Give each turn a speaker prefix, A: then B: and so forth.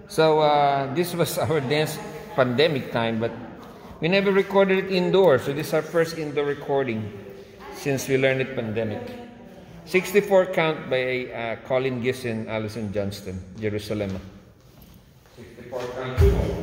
A: So this was our dance pandemic time, but we never recorded it indoors. So this is our first indoor recording since we learned it pandemic. 64 count by Colin Ghys Alison Johnstone, Jerusalema. 64 count.